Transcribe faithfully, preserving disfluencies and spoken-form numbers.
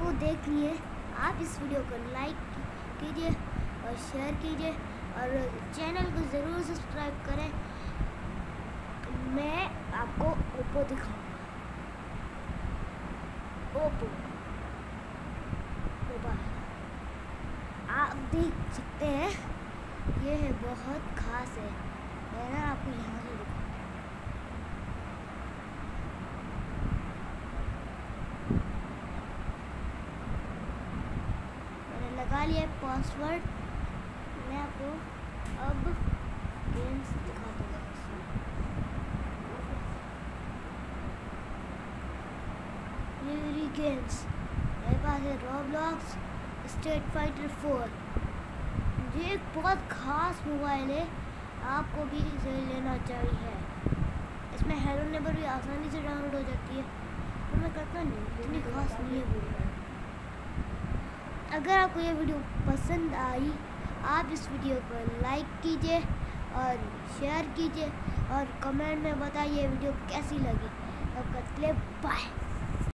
वो देख लिए। आप इस वीडियो को लाइक कीजिए और शेयर कीजिए और चैनल को ज़रूर सब्सक्राइब करें। मैं आपको ओप्पो दिखाऊंगा। ओप्पो मोबाइल आप देख सकते हैं, ये है बहुत खास है। मैं आपको यहाँ से दिखाऊंगा। मैंने लगा लिया पासवर्ड। मैं आपको अब गेम्स दिखा दूँगा। ये गेम्स मेरे पास है, रोब्लॉक्स, स्ट्रीट फाइटर फोर। ये एक बहुत ख़ास मोबाइल है, आपको भी इसे लेना चाहिए। इसमें हेलो नेबर भी आसानी से डाउनलोड हो जाती है, पर मैं करता नहीं, इतनी खास नहीं है वो। अगर आपको ये वीडियो पसंद आई, आप इस वीडियो को लाइक कीजिए और शेयर कीजिए और कमेंट में बताइए वीडियो कैसी लगी। तब तक के लिए बाय।